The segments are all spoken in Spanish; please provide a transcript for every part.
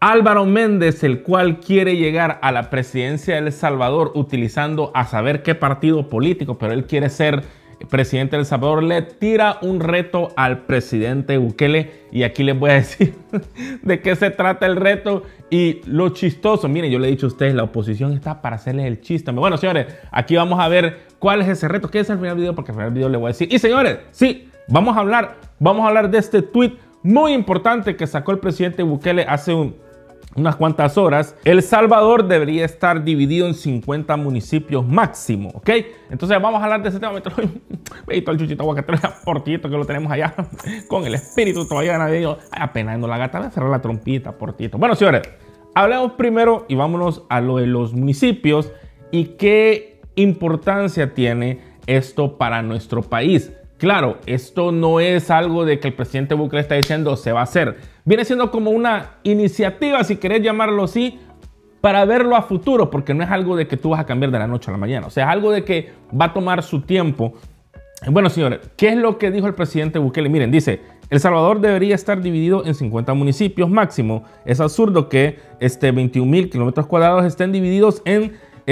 Álvaro Méndez, el cual quiere llegar a la presidencia de El Salvador utilizando a saber qué partido político, pero él quiere ser presidente de El Salvador, le tira un reto al presidente Bukele. Y aquí les voy a decir de qué se trata el reto y lo chistoso. Miren, yo le he dicho a ustedes, la oposición está para hacerles el chiste. Bueno, señores, aquí vamos a ver cuál es ese reto. Quédense al final del video porque al final del video les voy a decir. Y señores, sí, vamos a hablar de este tweet muy importante que sacó el presidente Bukele hace unas cuantas horas. El Salvador debería estar dividido en 50 municipios máximo, ¿ok? Entonces vamos a hablar de ese tema. Veito al chuchito aguacate, Portito, que lo tenemos allá con el espíritu todavía navideño, apenando la gata, voy a cerrar la trompita, Portito. Bueno, señores, hablemos primero y vámonos a lo de los municipios y qué importancia tiene esto para nuestro país. Claro, esto no es algo de que el presidente Bukele está diciendo se va a hacer. Viene siendo como una iniciativa, si querés llamarlo así, para verlo a futuro, porque no es algo de que tú vas a cambiar de la noche a la mañana. O sea, es algo de que va a tomar su tiempo. Bueno, señores, ¿qué es lo que dijo el presidente Bukele? Miren, dice, El Salvador debería estar dividido en 50 municipios máximo. Es absurdo que 21,000 kilómetros cuadrados estén divididos en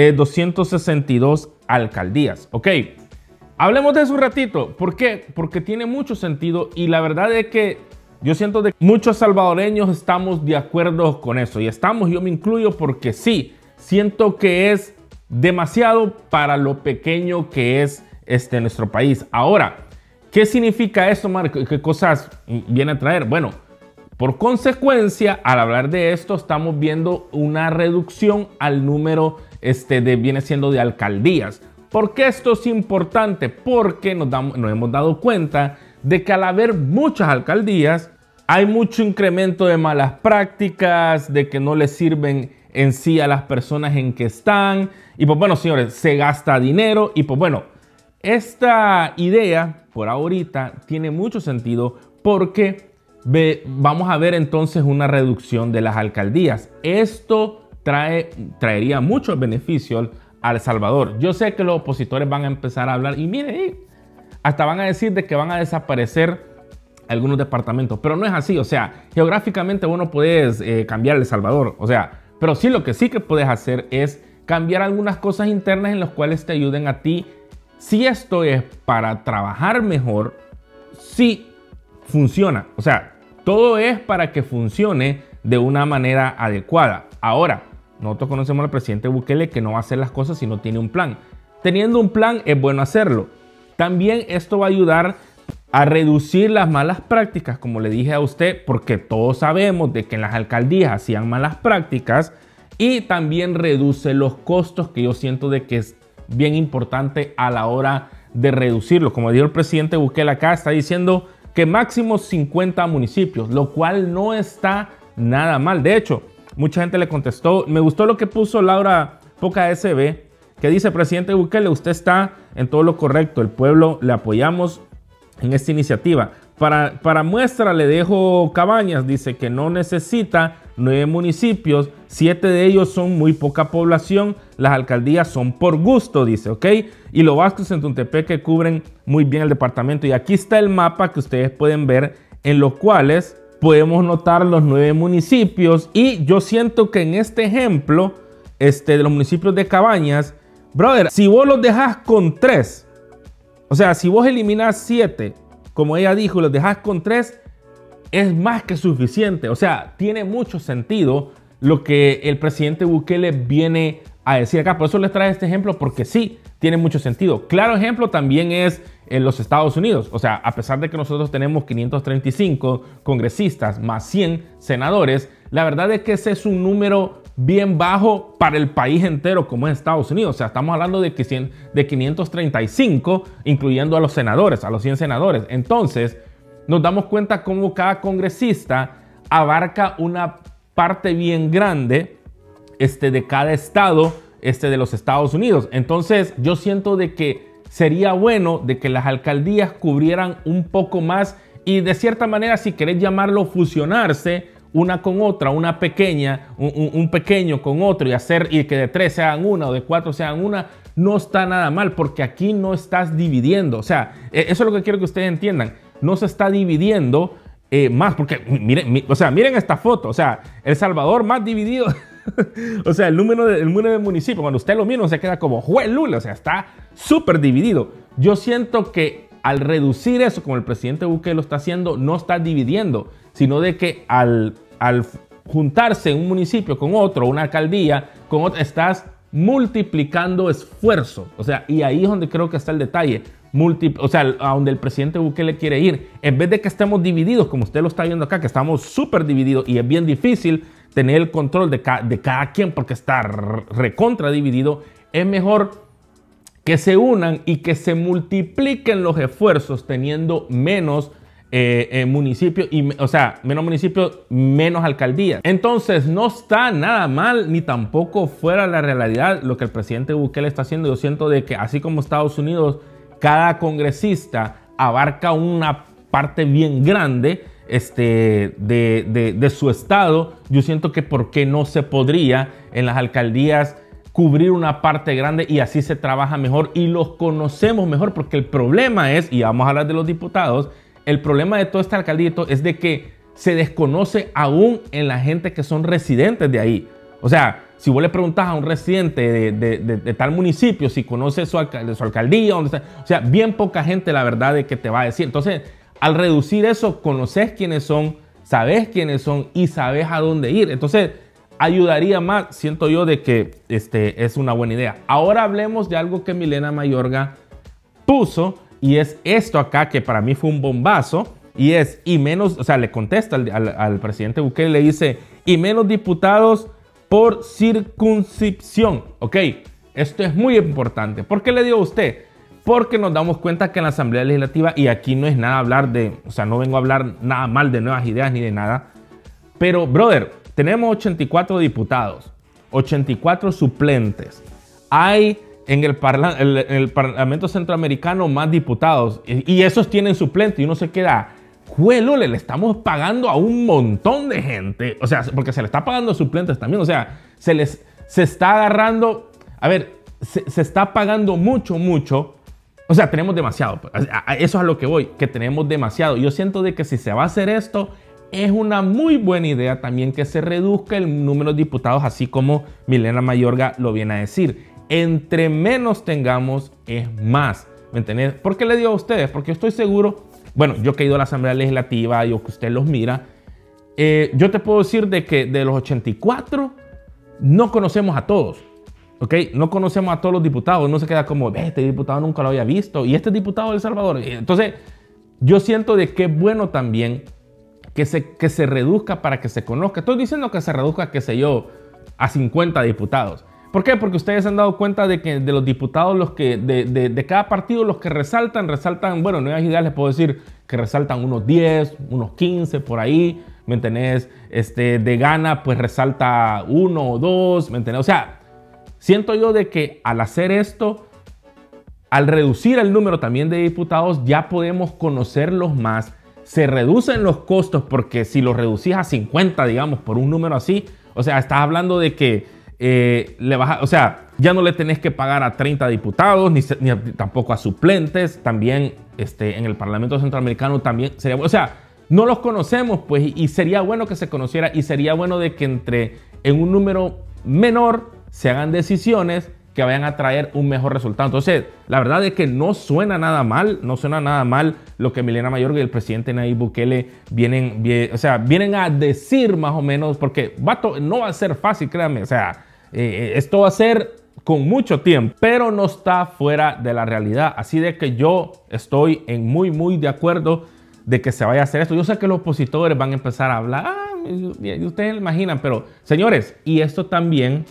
262 alcaldías. Ok. Hablemos de eso un ratito. ¿Por qué? Porque tiene mucho sentido y la verdad es que yo siento que muchos salvadoreños estamos de acuerdo con eso. Y yo me incluyo porque sí, siento que es demasiado para lo pequeño que es nuestro país. Ahora, ¿qué significa eso, Marco? ¿Qué cosas viene a traer? Bueno, por consecuencia, al hablar de esto, estamos viendo una reducción al número viene siendo de alcaldías. ¿Por qué esto es importante? Porque nos hemos dado cuenta de que al haber muchas alcaldías, hay mucho incremento de malas prácticas, de que no les sirven en sí a las personas en que están. Y pues bueno, señores, se gasta dinero. Y pues bueno, esta idea por ahorita tiene mucho sentido porque vamos a ver entonces una reducción de las alcaldías. Esto traería muchos beneficios a El Salvador. Yo sé que los opositores van a empezar a hablar y miren, hasta van a decir de que van a desaparecer algunos departamentos, pero no es así. O sea, geográficamente vos no podés cambiar El Salvador, o sea, pero sí lo que sí que puedes hacer es cambiar algunas cosas internas en las cuales te ayuden a ti. Si esto es para trabajar mejor, sí funciona. O sea, todo es para que funcione de una manera adecuada. Ahora, nosotros conocemos al presidente Bukele que no va a hacer las cosas si no tiene un plan. Teniendo un plan es bueno hacerlo. También esto va a ayudar a reducir las malas prácticas, como le dije a usted, porque todos sabemos de que en las alcaldías hacían malas prácticas, y también reduce los costos, que yo siento de que es bien importante a la hora de reducirlo. Como dijo el presidente Bukele acá, está diciendo que máximo 50 municipios, lo cual no está nada mal. De hecho, mucha gente le contestó. Me gustó lo que puso Laura Poca SB, que dice: presidente Bukele, usted está en todo lo correcto. El pueblo le apoyamos en esta iniciativa. Para muestra le dejo Cabañas. Dice que no necesita 9 municipios. 7 de ellos son muy poca población. Las alcaldías son por gusto, dice, ¿ok? Y los Vascos en Tuntepeque cubren muy bien el departamento. Y aquí está el mapa que ustedes pueden ver, en los cuales podemos notar los 9 municipios. Y yo siento que en este ejemplo, de los municipios de Cabañas, brother, si vos los dejas con 3, o sea, si vos eliminás 7, como ella dijo, los dejas con 3, es más que suficiente. O sea, tiene mucho sentido lo que el presidente Bukele viene a decir acá. Por eso les traje este ejemplo, porque sí, tiene mucho sentido. Claro ejemplo también es en los Estados Unidos. O sea, a pesar de que nosotros tenemos 535 congresistas más 100 senadores, la verdad es que ese es un número bien bajo para el país entero como es Estados Unidos. O sea, estamos hablando de 535, incluyendo a los senadores, a los 100 senadores. Entonces, nos damos cuenta cómo cada congresista abarca una parte bien grande de cada estado de los Estados Unidos. Entonces, yo siento de que sería bueno de que las alcaldías cubrieran un poco más y de cierta manera, si querés llamarlo, fusionarse una con otra, una pequeña, un pequeño con otro, y que de 3 se hagan una o de 4 se hagan una, no está nada mal, porque aquí no estás dividiendo. O sea, eso es lo que quiero que ustedes entiendan. No se está dividiendo más, porque miren, o sea, miren esta foto, o sea, El Salvador más dividido. O sea, el número de municipios, cuando usted lo mira, se queda como ¡juelula! O sea, está súper dividido. Yo siento que al reducir eso, como el presidente Bukele lo está haciendo, no está dividiendo, sino de que al juntarse un municipio con otro, una alcaldía con otra, estás multiplicando esfuerzos. O sea, y ahí es donde creo que está el detalle. O sea, a donde el presidente Bukele quiere ir. En vez de que estemos divididos, como usted lo está viendo acá, que estamos súper divididos y es bien difícil tener el control de cada quien porque está recontra dividido, es mejor que se unan y que se multipliquen los esfuerzos teniendo menos municipios, o sea, menos municipios, menos alcaldías. Entonces no está nada mal ni tampoco fuera de la realidad lo que el presidente Bukele está haciendo. Yo siento de que así como Estados Unidos, cada congresista abarca una parte bien grande de su estado, yo siento que por qué no se podría en las alcaldías cubrir una parte grande y así se trabaja mejor y los conocemos mejor, porque el problema es, y vamos a hablar de los diputados, el problema de toda esta alcaldía es de que se desconoce aún en la gente que son residentes de ahí. O sea, si vos le preguntás a un residente de tal municipio si conoce su alcaldía, dónde está, o sea, bien poca gente la verdad de que te va a decir. Entonces, al reducir eso, conoces quiénes son, sabes quiénes son y sabes a dónde ir. Entonces, ayudaría más, siento yo, de que es una buena idea. Ahora hablemos de algo que Milena Mayorga puso y es esto acá, que para mí fue un bombazo. Y es, y menos, o sea, le contesta al presidente Bukele, le dice, y menos diputados por circunscripción. Ok, esto es muy importante. ¿Por qué le digo a usted? Porque nos damos cuenta que en la Asamblea Legislativa, y aquí no es nada hablar de, o sea, no vengo a hablar nada mal de nuevas ideas ni de nada, pero, brother, tenemos 84 diputados, 84 suplentes. Hay en el Parlamento Centroamericano más diputados y esos tienen suplentes y uno se queda, juelole, le estamos pagando a un montón de gente. O sea, porque se le está pagando a suplentes también. O sea, se está agarrando, a ver, se está pagando mucho. O sea, tenemos demasiado. Eso es a lo que voy, que tenemos demasiado. Yo siento de que si se va a hacer esto, es una muy buena idea también que se reduzca el número de diputados, así como Milena Mayorga lo viene a decir. Entre menos tengamos, es más. ¿Me entiendes? ¿Por qué le digo a ustedes? Porque estoy seguro, bueno, yo que he ido a la Asamblea Legislativa, yo que usted los mira, yo te puedo decir de que de los 84, no conocemos a todos. ¿Ok? No conocemos a todos los diputados. No se queda como, este diputado nunca lo había visto. Y este diputado de El Salvador. Entonces, yo siento de que es bueno también que se reduzca para que se conozca. Estoy diciendo que se reduzca, qué sé yo, a 50 diputados. ¿Por qué? Porque ustedes se han dado cuenta de que de los diputados, los que de cada partido, los que resaltan, bueno, Nuevas Ideas les puedo decir que resaltan unos 10, unos 15 por ahí, ¿me entendés? De Gana, pues resalta 1 o 2, ¿me entendés? O sea, siento yo de que al hacer esto, al reducir el número también de diputados, ya podemos conocerlos más. Se reducen los costos porque si los reducís a 50, digamos, por un número así, o sea, estás hablando de que o sea, ya no le tenés que pagar a 30 diputados, ni tampoco a suplentes. También en el Parlamento Centroamericano también sería, o sea, no los conocemos, pues, y sería bueno que se conociera y sería bueno de que en un número menor se hagan decisiones que vayan a traer un mejor resultado. Entonces, la verdad es que no suena nada mal, lo que Milena Mayorga y el presidente Nayib Bukele vienen a decir más o menos, porque no va a ser fácil, créanme, o sea, esto va a ser con mucho tiempo, pero no está fuera de la realidad. Así de que yo estoy muy de acuerdo de que se vaya a hacer esto. Yo sé que los opositores van a empezar a hablar, y ustedes imaginan, pero señores, y estos también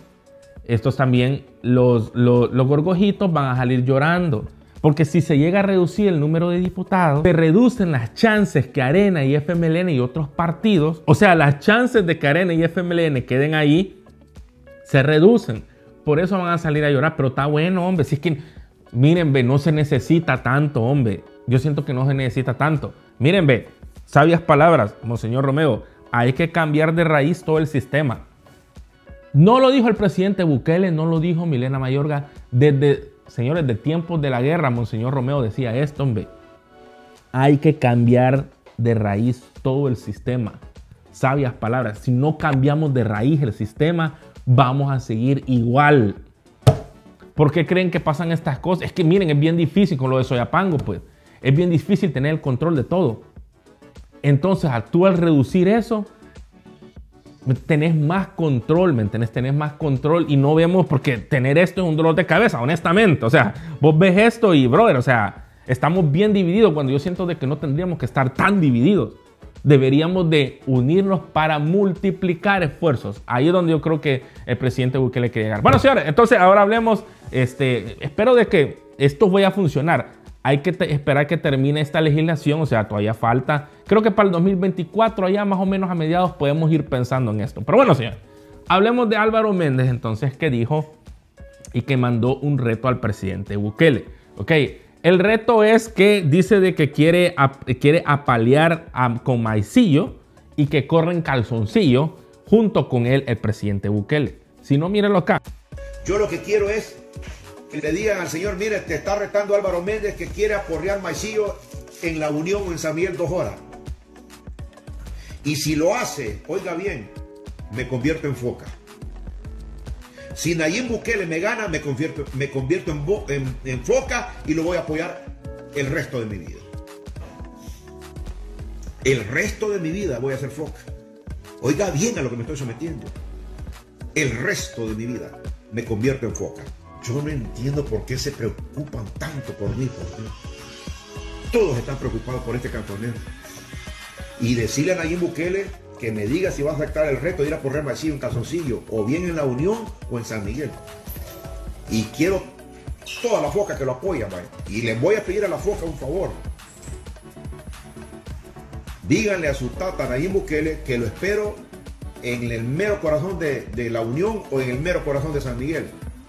los gorgojitos van a salir llorando. Porque si se llega a reducir el número de diputados, se reducen las chances que Arena y FMLN y otros partidos, o sea, las chances de que Arena y FMLN queden ahí, se reducen. Por eso van a salir a llorar. Pero está bueno, hombre. Si es que, miren, ve, no se necesita tanto, hombre. Yo siento que no se necesita tanto. Miren, ve, sabias palabras, Monseñor Romeo. Hay que cambiar de raíz todo el sistema. No lo dijo el presidente Bukele, no lo dijo Milena Mayorga. Señores, de tiempos de la guerra, Monseñor Romeo decía esto, hombre. Hay que cambiar de raíz todo el sistema. Sabias palabras. Si no cambiamos de raíz el sistema, vamos a seguir igual. ¿Por qué creen que pasan estas cosas? Es que miren, es bien difícil con lo de Soyapango, pues. Es bien difícil tener el control de todo. Entonces, tú al reducir eso, tenés más control, ¿me entendés? Tenés más control y no vemos, porque tener esto es un dolor de cabeza, honestamente. O sea, vos ves esto y, brother, o sea, estamos bien divididos cuando yo siento de que no tendríamos que estar tan divididos. Deberíamos de unirnos para multiplicar esfuerzos. Ahí es donde yo creo que el presidente Bukele quiere llegar. Bueno, señores, entonces ahora hablemos, espero de que esto vaya a funcionar. Hay que esperar que termine esta legislación, o sea, todavía falta. Creo que para el 2024, allá más o menos a mediados, podemos ir pensando en esto. Pero bueno, señores, hablemos de Álvaro Méndez, entonces, que dijo y que mandó un reto al presidente Bukele. Ok. El reto es que dice de que quiere apalear con maicillo y que corre en calzoncillo junto con él el presidente Bukele. Si no, mírenlo acá. Yo lo que quiero es que le digan al señor, mire, te está retando Álvaro Méndez que quiere aporrear maicillo en La Unión o en San Miguel 2 horas. Y si lo hace, oiga bien, me convierto en foca. Si Nayib Bukele me gana, me convierto en foca y lo voy a apoyar el resto de mi vida. El resto de mi vida voy a ser foca. Oiga bien a lo que me estoy sometiendo. El resto de mi vida me convierto en foca. Yo no entiendo por qué se preocupan tanto por mí. Todos están preocupados por este cantonero. Y decirle a Nayib Bukele que me diga si va a aceptar el reto de ir a correr maicillo en calzoncillo, o bien en La Unión o en San Miguel. Y quiero todas las focas que lo apoyan, ¿vale? Y les voy a pedir a la foca un favor. Díganle a su tata Nayib Bukele que lo espero en el mero corazón de La Unión o en el mero corazón de San Miguel.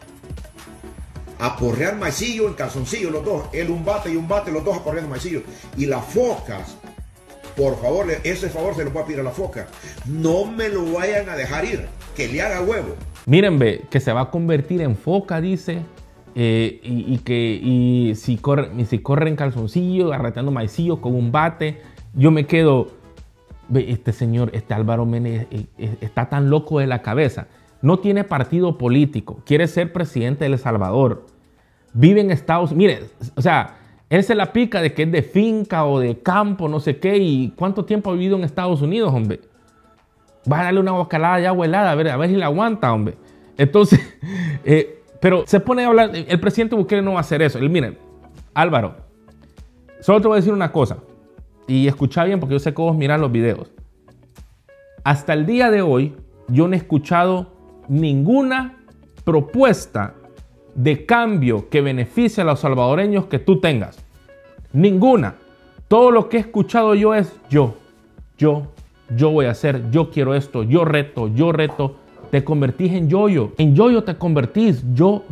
A porrear maicillo en calzoncillo los dos. Él un bate, los dos aporreando maicillo. Y las focas, por favor, ese favor se lo voy a pedir a la foca. No me lo vayan a dejar ir, que le haga huevo. Miren, ve, que se va a convertir en foca, dice. Y si corre en calzoncillo, arrastrando maicillo con un bate, yo me quedo. Ve, este señor, Álvaro Méndez, está tan loco de la cabeza. No tiene partido político. Quiere ser presidente de El Salvador. Vive en Estados Unidos. Mire, o sea, él se la pica de que es de finca o de campo, no sé qué. ¿Y cuánto tiempo ha vivido en Estados Unidos, hombre? Va a darle una bocalada de agua helada, a ver si la aguanta, hombre. Entonces, pero se pone a hablar. El presidente Bukele no va a hacer eso. Miren, Álvaro, solo te voy a decir una cosa. Y escucha bien porque yo sé que vos mirás los videos. Hasta el día de hoy, yo no he escuchado ninguna propuesta de cambio que beneficie a los salvadoreños que tú tengas. Ninguna. Todo lo que he escuchado yo es yo voy a hacer, yo quiero esto, yo reto. Te convertís en yoyo. En yoyo te convertís. Yo.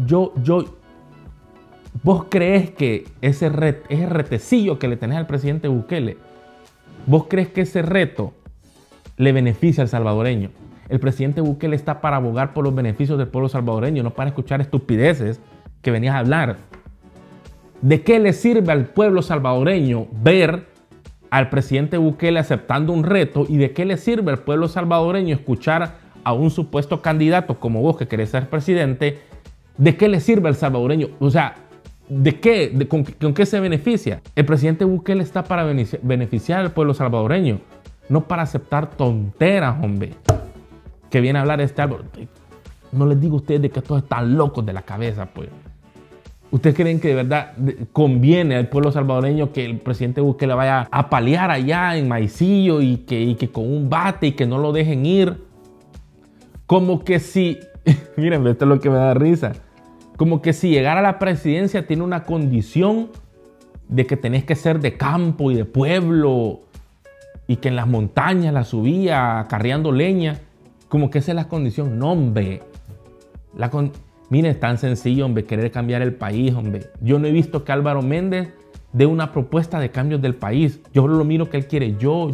¿Vos crees que ese retecillo que le tenés al presidente Bukele, vos crees que ese reto le beneficia al salvadoreño? El presidente Bukele está para abogar por los beneficios del pueblo salvadoreño, no para escuchar estupideces que venías a hablar. ¿De qué le sirve al pueblo salvadoreño ver al presidente Bukele aceptando un reto? ¿Y de qué le sirve al pueblo salvadoreño escuchar a un supuesto candidato como vos que querés ser presidente? ¿De qué le sirve al salvadoreño? O sea, ¿de qué? ¿Con qué se beneficia? El presidente Bukele está para beneficiar al pueblo salvadoreño, no para aceptar tonteras, hombre. Que viene a hablar Álvaro. No les digo a ustedes de que todos están locos de la cabeza, pues. ¿Ustedes creen que de verdad conviene al pueblo salvadoreño que el presidente Bukele vaya a paliar allá en maicillo y que con un bate y que no lo dejen ir? Como que si, miren, esto es lo que me da risa, como que si llegar a la presidencia tiene una condición de que tenés que ser de campo y de pueblo y que en las montañas la subía carreando leña. Como que esa es la condición. No, hombre. Miren, es tan sencillo, hombre, querer cambiar el país, hombre. Yo no he visto que Álvaro Méndez dé una propuesta de cambios del país. Yo lo miro que él quiere. Yo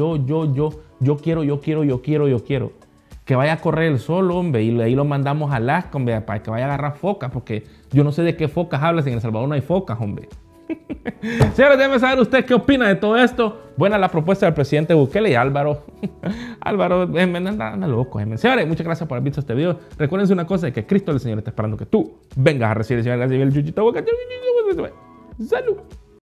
quiero. Que vaya a correr el sol, hombre, y ahí lo mandamos a Alaska, hombre, para que vaya a agarrar focas, porque yo no sé de qué focas hablas. En El Salvador no hay focas, hombre. Señores, déjeme saber usted qué opina de todo esto. Buena la propuesta del presidente Bukele y Álvaro. Álvaro, anda loco. Señores, muchas gracias por haber visto este video. Recuerden una cosa, que Cristo el Señor está esperando que tú vengas a recibir el Señor. Gracias, el chuchito. Salud.